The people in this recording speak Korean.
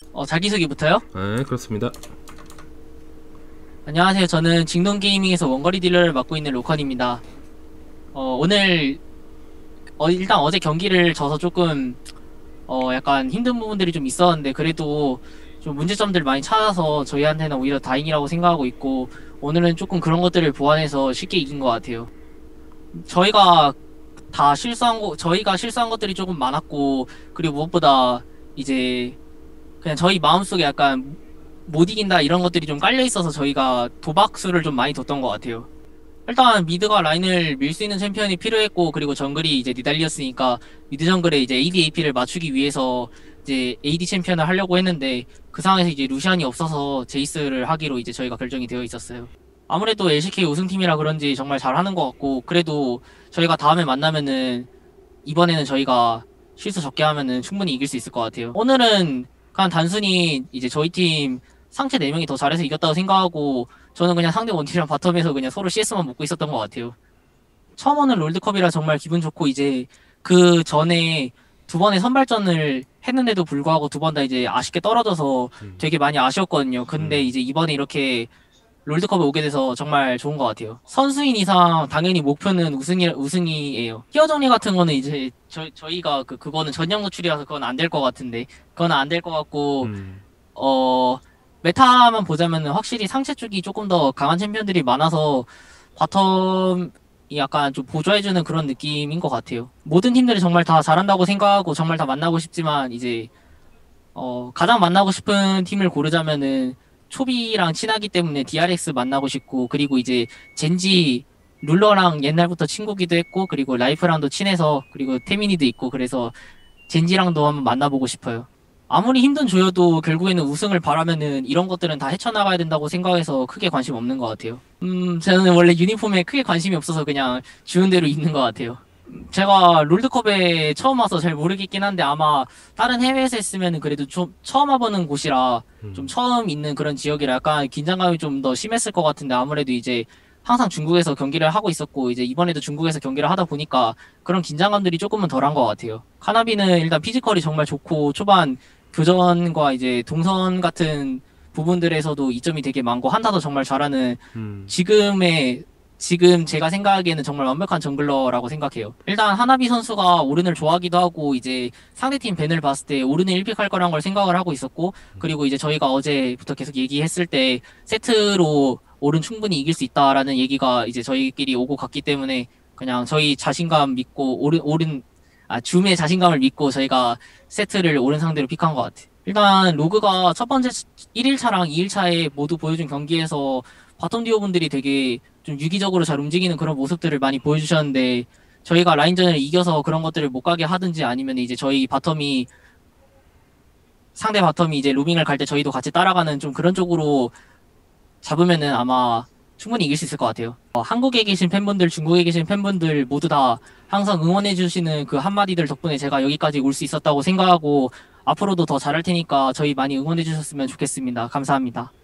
자기소개부터요? 네, 그렇습니다. 안녕하세요. 저는 징동게이밍에서 원거리 딜러를 맡고 있는 로컨입니다. 오늘, 일단 어제 경기를 져서 조금, 약간 힘든 부분들이 좀 있었는데, 그래도 좀 문제점들 많이 찾아서 저희한테는 오히려 다행이라고 생각하고 있고, 오늘은 조금 그런 것들을 보완해서 쉽게 이긴 것 같아요. 저희가 저희가 실수한 것들이 조금 많았고, 그리고 무엇보다 이제, 그냥 저희 마음속에 약간 못 이긴다 이런 것들이 좀 깔려 있어서 저희가 도박수를 좀 많이 뒀던 것 같아요. 일단 미드가 라인을 밀 수 있는 챔피언이 필요했고, 그리고 정글이 이제 니달리였으니까 미드 정글에 이제 AD AP를 맞추기 위해서 이제 AD 챔피언을 하려고 했는데, 그 상황에서 이제 루시안이 없어서 제이스를 하기로 이제 저희가 결정이 되어 있었어요. 아무래도 LCK 우승팀이라 그런지 정말 잘하는 것 같고, 그래도 저희가 다음에 만나면은 이번에는 저희가 실수 적게 하면은 충분히 이길 수 있을 것 같아요. 오늘은 그냥 단순히 이제 저희 팀 상체 4명이 더 잘해서 이겼다고 생각하고, 저는 그냥 상대 원딜이랑 바텀에서 그냥 서로 CS만 먹고 있었던 것 같아요. 처음 오는 롤드컵이라 정말 기분 좋고, 이제 그 전에 두 번의 선발전을 했는데도 불구하고 두 번 다 이제 아쉽게 떨어져서 되게 많이 아쉬웠거든요. 근데 이제 이번에 이렇게 롤드컵에 오게 돼서 정말 좋은 것 같아요. 선수인 이상 당연히 목표는 우승이에요. 티어 정리 같은 거는 이제 저희가 그거는 전형 노출이라서 그건 안 될 것 같은데, 그건 안 될 것 같고, 어, 메타만 보자면은 확실히 상체 쪽이 조금 더 강한 챔피언들이 많아서 바텀이 약간 좀 보조해주는 그런 느낌인 것 같아요. 모든 팀들이 정말 다 잘한다고 생각하고 정말 다 만나고 싶지만, 이제 가장 만나고 싶은 팀을 고르자면은 초비랑 친하기 때문에 DRX 만나고 싶고, 그리고 이제 젠지 룰러랑 옛날부터 친구기도 했고, 그리고 라이프랑도 친해서, 그리고 태민이도 있고, 그래서 젠지랑도 한번 만나보고 싶어요. 아무리 힘든 조여도 결국에는 우승을 바라면은 이런 것들은 다 헤쳐나가야 된다고 생각해서 크게 관심 없는 것 같아요. 저는 원래 유니폼에 크게 관심이 없어서 그냥 주는 대로 입는 것 같아요. 제가 롤드컵에 처음 와서 잘 모르겠긴 한데, 아마 다른 해외에서 했으면은 그래도 좀 처음 와보는 곳이라 좀 처음 있는 그런 지역이라 약간 긴장감이 좀 더 심했을 것 같은데, 아무래도 이제 항상 중국에서 경기를 하고 있었고, 이제 이번에도 중국에서 경기를 하다 보니까 그런 긴장감들이 조금은 덜한 것 같아요. 카나비는 일단 피지컬이 정말 좋고, 초반 교전과 이제 동선 같은 부분들에서도 이점이 되게 많고, 한타도 정말 잘하는, 지금의 지금 제가 생각하기에는 정말 완벽한 정글러라고 생각해요. 일단 하나비 선수가 오른을 좋아하기도 하고, 이제 상대팀 벤을 봤을 때 오른을 1픽 할 거란 걸 생각을 하고 있었고, 그리고 이제 저희가 어제부터 계속 얘기했을 때 세트로 오른 충분히 이길 수 있다라는 얘기가 이제 저희끼리 오고 갔기 때문에, 그냥 저희 자신감 믿고 줌의 자신감을 믿고 저희가 세트를 오른 상대로 픽한 것 같아요. 일단 로그가 첫 번째 1일차랑 2일차에 모두 보여준 경기에서 바텀 듀오분들이 되게 좀 유기적으로 잘 움직이는 그런 모습들을 많이 보여주셨는데, 저희가 라인전을 이겨서 그런 것들을 못 가게 하든지, 아니면 이제 상대 바텀이 이제 로밍을 갈 때 저희도 같이 따라가는 좀 그런 쪽으로 잡으면은 아마 충분히 이길 수 있을 것 같아요. 한국에 계신 팬분들, 중국에 계신 팬분들 모두 다 항상 응원해주시는 그 한마디들 덕분에 제가 여기까지 올 수 있었다고 생각하고, 앞으로도 더 잘할 테니까 저희 많이 응원해주셨으면 좋겠습니다. 감사합니다.